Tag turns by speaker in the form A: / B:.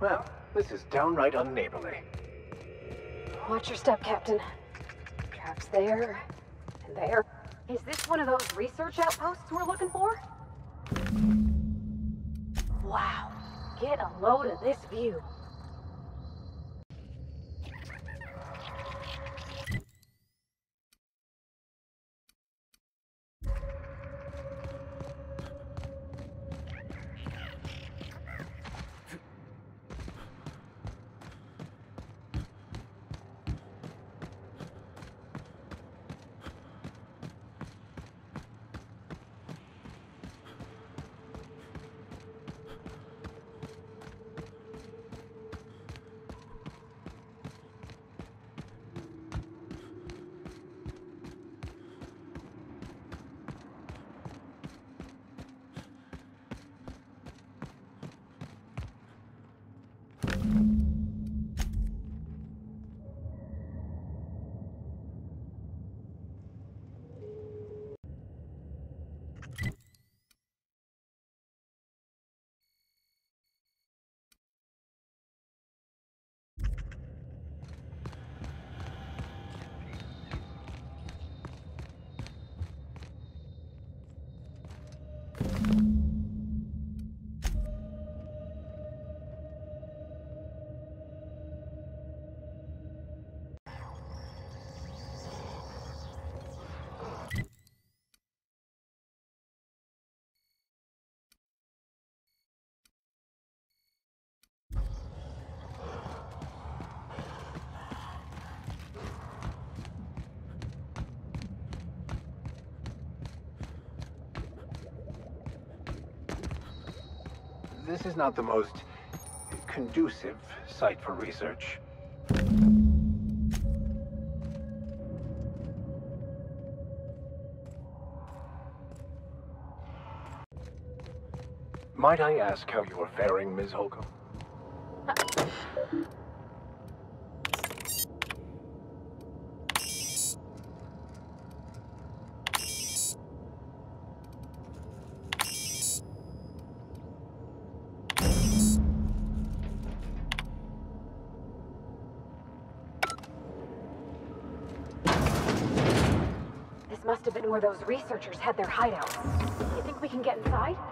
A: Well, this is downright unneighborly.
B: Watch your step, Captain. Traps there, and there. Is this one of those research outposts we're looking for? Wow. Get a load of this view.
A: This is not the most conducive site for research. Might I ask how you are faring, Ms. Holcomb?
B: This must have been where those researchers had their hideout. You think we can get inside?